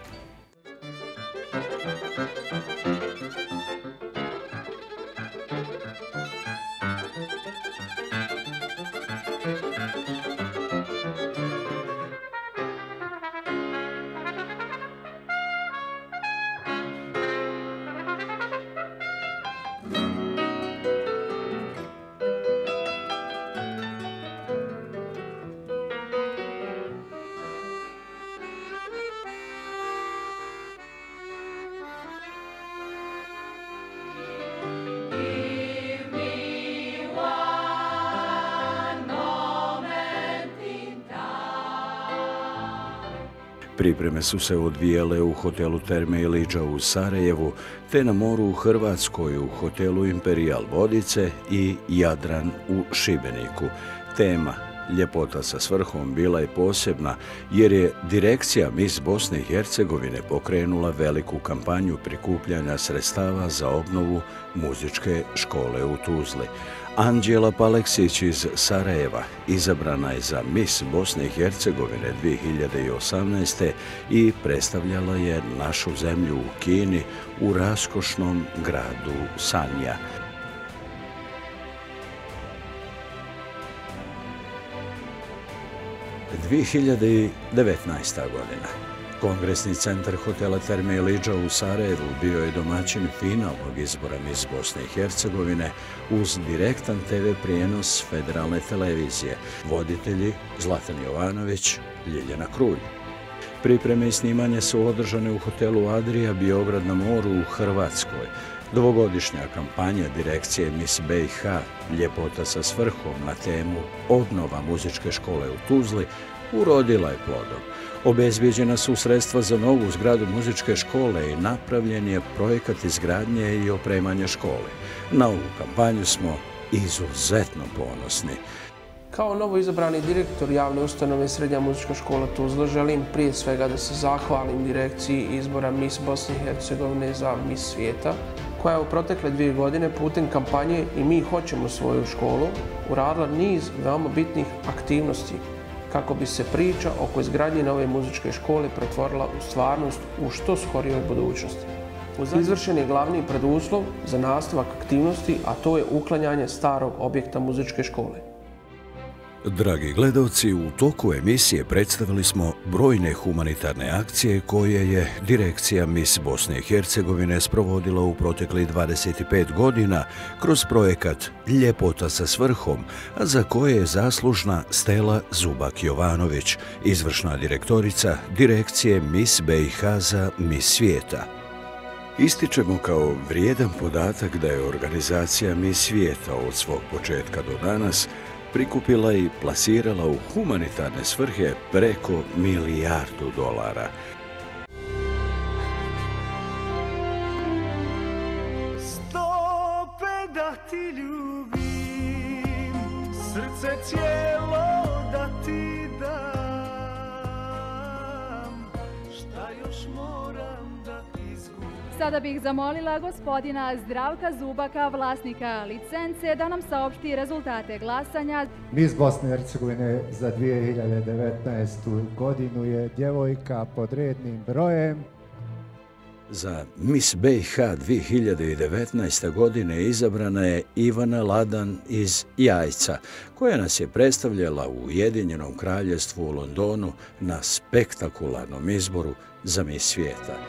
Pripreme su se odvijale u hotelu Terme Ilidža u Sarajevu, te na moru u Hrvatskoj u hotelu Imperial Vodice i Jadran u Šibeniku. Tema Ljepota sa svrhom bila je posebna jer je direkcija Miss Bosne i Hercegovine pokrenula veliku kampanju prikupljanja sredstava za obnovu muzičke škole u Tuzli. Anđela Paleksić iz Sarajeva izabrana je za Miss Bosne i Hercegovine dvije hiljade osamnaeste. i predstavljala je našu zemlju u Kini u raskošnom gradu Sanja. dvije hiljade devetnaesta. godina. Kongresni centar hotela Terme Ilidža u Sarajevu bio je domaćin finalnog izbora Miss Bosne i Hercegovine uz direktan te ve prijenos federalne televizije. Voditelji Zlatan Jovanović, Ljiljana Krulj. Pripreme i snimanje su održane u hotelu Adria Biograd na moru u Hrvatskoj. Dvogodišnja kampanja direkcije Miss B i H Ljepota sa svrhom na temu Obnova muzičke škole u Tuzli urodila je plodom. Obezbijeđena su sredstva za novu zgradu muzičke škole i napravljen je projekat izgradnje i opremanja škole. Na ovu kampanju smo izuzetno ponosni. Kao novo izabrani direktor javne ustanove Srednja muzička škola Tuzla želim prije svega da se zahvalim direkciji izbora Miss Bosne i Hercegovine za Miss svijeta, koja je u protekle dvije godine putem kampanje I mi hoćemo svoju školu uradila niz veoma bitnih aktivnosti kako bi se priča oko izgradnje nove muzičke škole pretvorila u stvarnost u što skorijoj budućnosti. Izvršen je glavni preduslov za nastavak aktivnosti, a to je uklanjanje starog objekta muzičke škole. Dragi gledalci, u toku emisije predstavili smo brojne humanitarne akcije koje je direkcija Miss Bosne i Hercegovine sprovodila u proteklih dvadeset pet godina kroz projekat Ljepota sa svrhom, a za koje je zaslužna Stela Zubak-Jovanović, izvršna direktorica direkcije Miss B i H za Miss Svijeta. Ističemo kao vrijedan podatak da je organizacija Miss Svijeta od svog početka do danas prikupila i plasirala u humanitarne svrhe preko milijardu dolara. Stope da ti ljubim, srce cijelo da ti dam, šta još moram da izgubim. Sada bih zamolila gospodina Zdravka Zubaka, vlasnika licence, da nam saopšti rezultate glasanja. Miss Bosne i Hercegovine za dvije hiljade devetnaestu. godinu je djevojka pod rednim brojem. Za Miss B i H dvije hiljade devetnaeste. godine izabrana je Ivana Ladan iz Jajca, koja nas je predstavljala u Ujedinjenom kraljevstvu u Londonu na spektakularnom izboru za Miss Svijeta.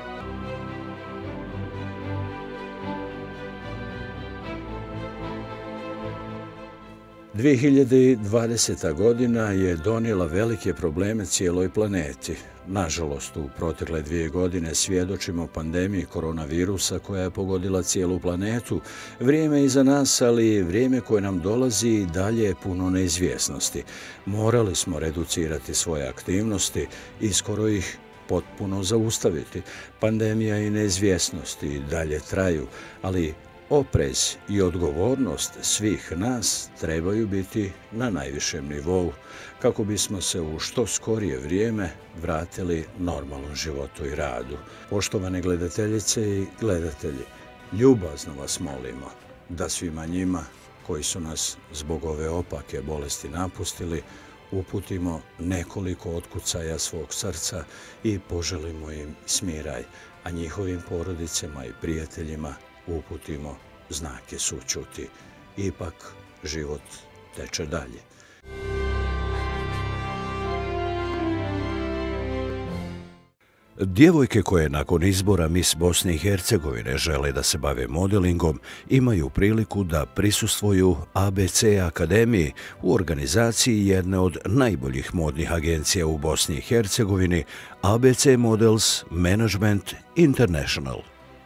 dvije hiljade dvadeseta. godina je donijela velike probleme cijeloj planeti. Nažalost, u protekle dvije godine svjedočimo pandemiji koronavirusa koja je pogodila cijelu planetu. Vrijeme je iza nas, ali vrijeme koje nam dolazi i dalje je puno neizvjesnosti. Morali smo reducirati svoje aktivnosti i skoro ih potpuno zaustaviti. Pandemija i neizvjesnosti i dalje traju, ali oprez i odgovornost svih nas trebaju biti na najvišem nivou kako bismo se u što skorije vrijeme vratili normalnom životu i radu. Poštovane gledateljice i gledatelji, ljubazno vas molimo da svima njima koji su nas zbog ove opake bolesti napustili uputimo nekoliko otkucaja svog srca i poželimo im smiraj, a njihovim porodicama i prijateljima uputimo znake sućuti. Ipak život teče dalje. Djevojke koje nakon izbora Miss Bosne i Hercegovine žele da se bave modelingom imaju priliku da prisustvuju A B C Akademiji u organizaciji jedne od najboljih modnih agencija u Bosni i Hercegovini, A B C Models Management International.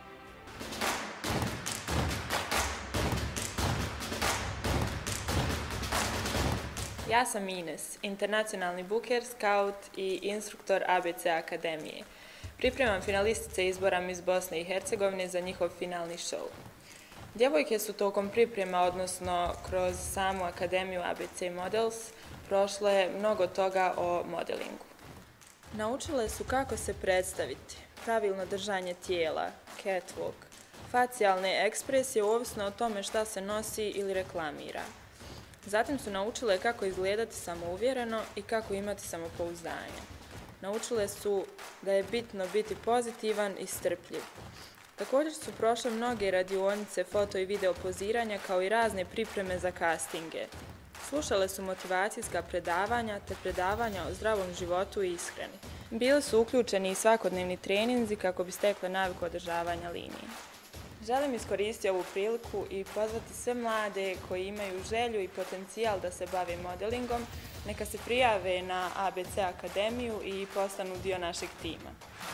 Ja sam Ines, internacionalni buker, scout i instruktor A B C Akademije. Pripremam finalistice izbora Miss Bosne i Hercegovine za njihov finalni show. Djevojke su tokom priprema, odnosno kroz samu Akademiju A B C Models, prošle mnogo toga o modelingu. Naučile su kako se predstaviti, pravilno držanje tijela, catwalk, facijalne ekspresije ovisno o tome šta se nosi ili reklamira. Zatim su naučile kako izgledati samouvjereno i kako imati samopouzdanje. Naučile su da je bitno biti pozitivan i strpljiv. Također su prošle mnoge radionice foto i video poziranja kao i razne pripreme za castinge. Slušale su motivacijska predavanja te predavanja o zdravom životu i ishrani. Bili su uključeni i svakodnevni treninzi kako bi stekle naviku održavanja linije. Želim iskoristiti ovu priliku i pozvati sve mlade koji imaju želju i potencijal da se bave modelingom, neka se prijave na A B C Akademiju i postanu dio našeg tima.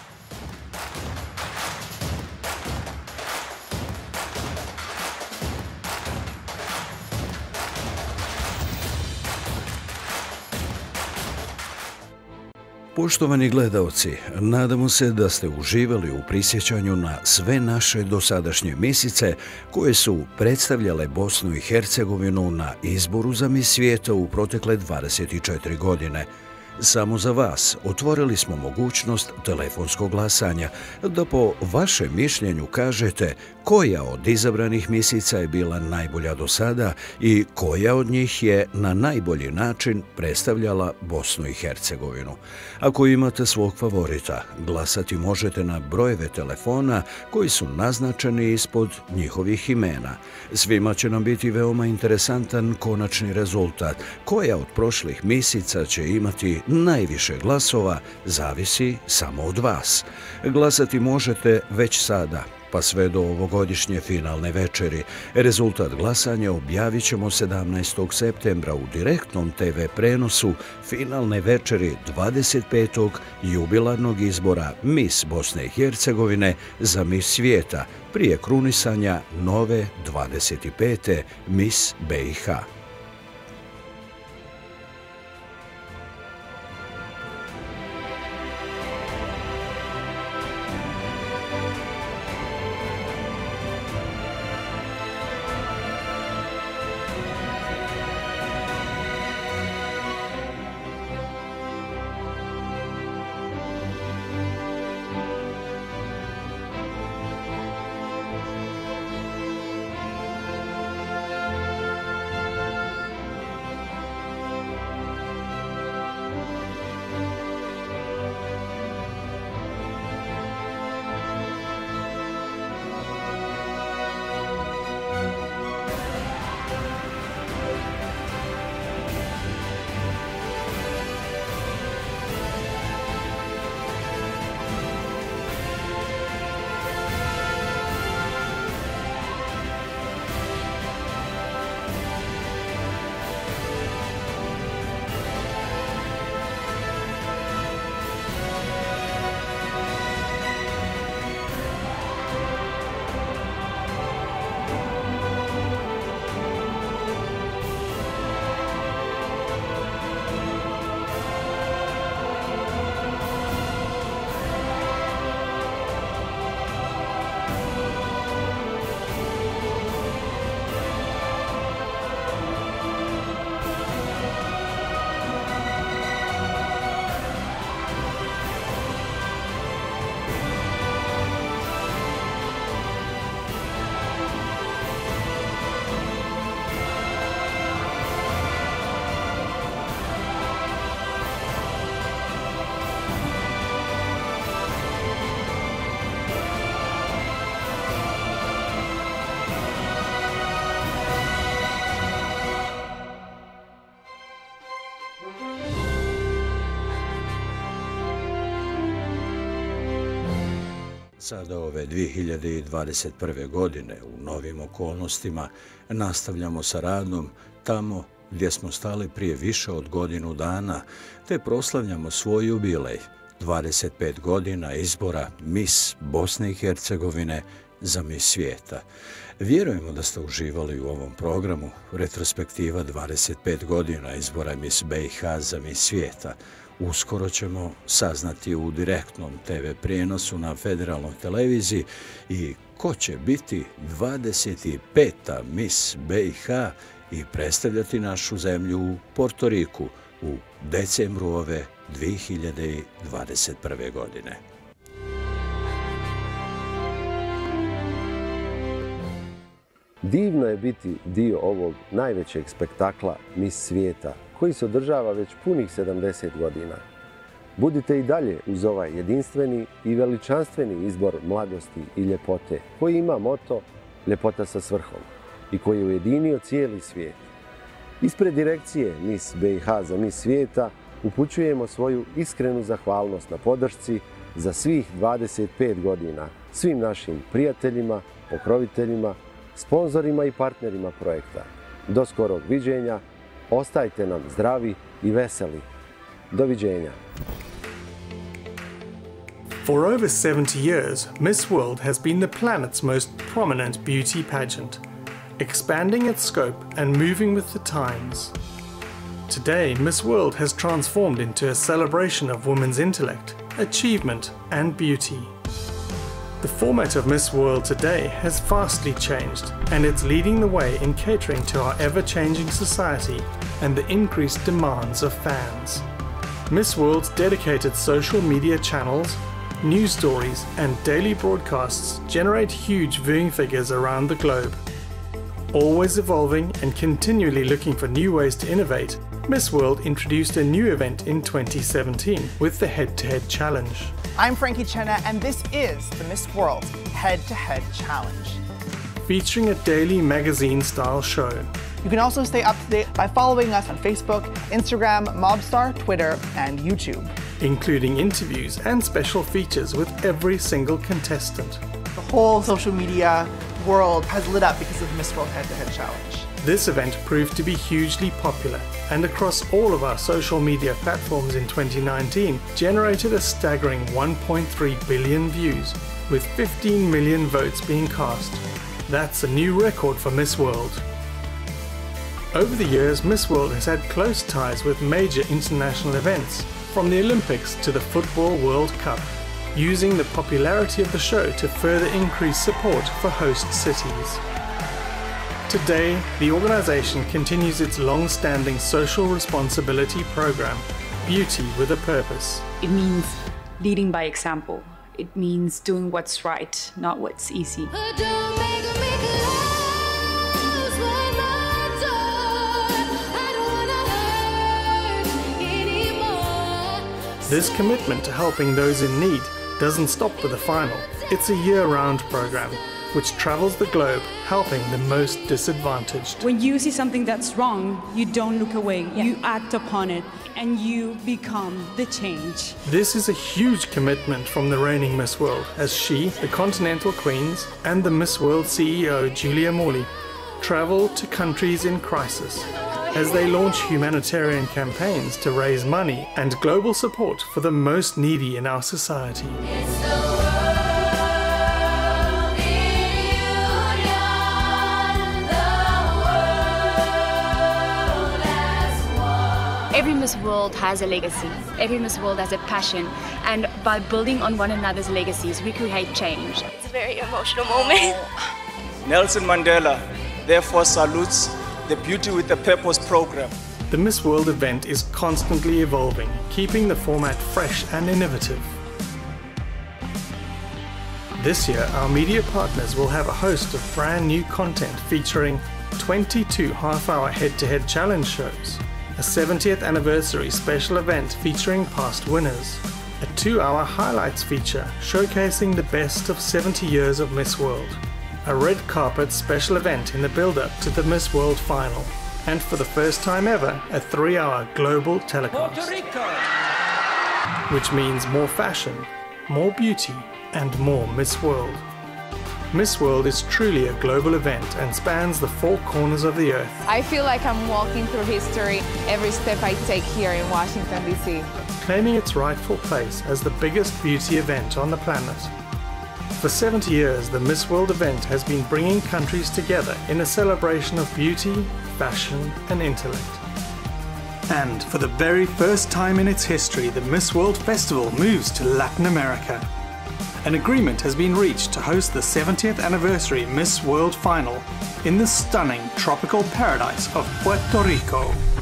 Poštovani gledalci, nadamo se da ste uživali u prisjećanju na sve naše dosadašnje misice koje su predstavljale Bosnu i Hercegovinu na izboru za Miss Svijeta u protekle dvadeset četiri godine. Samo za vas otvorili smo mogućnost telefonskog glasanja da po vašem mišljenju kažete koja od izabranih misica je bila najbolja do sada i koja od njih je na najbolji način predstavljala Bosnu i Hercegovinu. Ako imate svog favorita, glasati možete na brojeve telefona koji su naznačeni ispod njihovih imena. Svima će nam biti veoma interesantan konačni rezultat. Koja od prošlih misica će imati najviše glasova zavisi samo od vas. Glasati možete već sada, pa sve do ovogodišnje finalne večeri. Rezultat glasanja objavit ćemo sedamnaestog septembra u direktnom te ve prenosu finalne večeri dvadeset petog jubilarnog izbora Miss Bosne i Hercegovine za Miss svijeta prije krunisanja nove dvadeset pete Miss be i ha. Sada ove dvije hiljade dvadeset prve. godine u novim okolnostima nastavljamo sa radom tamo gdje smo stali prije više od godinu dana, te proslavljamo svoj jubilej, dvadeset pet godina izbora Miss Bosne i Hercegovine za Miss svijeta. Vjerujemo da ste uživali u ovom programu retrospektiva dvadeset pet godina izbora Miss be i ha za Miss svijeta. Uskoro ćemo saznati u direktnom te ve prijenosu na federalnoj televiziji i ko će biti dvadeset peta Miss be i ha i predstavljati našu zemlju u Porto Riku u decembru ove dvije hiljade dvadeset prve. godine. Divno je biti dio ovog najvećeg spektakla Miss svijeta, koji se održava već punih sedamdeset godina. Budite i dalje uz ovaj jedinstveni i veličanstveni izbor mladosti i ljepote, koji ima moto Ljepota sa svrhom i koji je ujedinio cijeli svijet. Ispred direkcije Miss be i ha za Miss svijeta upućujemo svoju iskrenu zahvalnost na podršci za svih dvadeset pet godina svim našim prijateljima, pokroviteljima, sponzorima i partnerima projekta. Do skorog viđenja, ostajte nam zdravi i veseli. Doviđenja. For over seventy years, Miss World has been the planet's most prominent beauty pageant, expanding its scope and moving with the times. Today, Miss World has transformed into a celebration of women's intellect, achievement, and beauty. The format of Miss World today has vastly changed, and it's leading the way in catering to our ever-changing society and the increased demands of fans. Miss World's dedicated social media channels, news stories, and daily broadcasts generate huge viewing figures around the globe. Always evolving and continually looking for new ways to innovate, Miss World introduced a new event in twenty seventeen with the Head-to-Head Challenge. I'm Frankie Chenna, and this is the Miss World Head-to-Head Challenge. Featuring a daily magazine-style show. You can also stay up to date by following us on Facebook, Instagram, Mobstar, Twitter, and YouTube. Including interviews and special features with every single contestant. The whole social media world has lit up because of the Miss World Head-to-Head Challenge. This event proved to be hugely popular, and across all of our social media platforms in twenty nineteen generated a staggering one point three billion views, with fifteen million votes being cast. That's a new record for Miss World. Over the years, Miss World has had close ties with major international events, from the Olympics to the Football World Cup, using the popularity of the show to further increase support for host cities. Today, the organisation continues its long-standing social responsibility program, Beauty with a Purpose. It means leading by example. It means doing what's right, not what's easy. This commitment to helping those in need doesn't stop with the final. It's a year-round program which travels the globe helping the most disadvantaged. When you see something that's wrong, you don't look away. Yeah. You act upon it and you become the change. This is a huge commitment from the reigning Miss World, as she, the Continental Queens, and the Miss World C E O, Julia Morley, travel to countries in crisis as they launch humanitarian campaigns to raise money and global support for the most needy in our society. Every Miss World has a legacy. Every Miss World has a passion. And by building on one another's legacies, we create change. It's a very emotional moment. Nelson Mandela therefore salutes the Beauty with a Purpose program. The Miss World event is constantly evolving, keeping the format fresh and innovative. This year, our media partners will have a host of brand new content featuring twenty-two half-hour head-to-head challenge shows, a seventieth anniversary special event featuring past winners, a two-hour highlights feature showcasing the best of seventy years of Miss World, a red carpet special event in the build-up to the Miss World final, and for the first time ever, a three-hour global telecast. Which means more fashion, more beauty, and more Miss World. Miss World is truly a global event and spans the four corners of the earth. I feel like I'm walking through history every step I take here in Washington, D C. Claiming its rightful place as the biggest beauty event on the planet. For seventy years, the Miss World event has been bringing countries together in a celebration of beauty, fashion, and intellect. And for the very first time in its history, the Miss World Festival moves to Latin America. An agreement has been reached to host the seventieth anniversary Miss World Final in the stunning tropical paradise of Puerto Rico.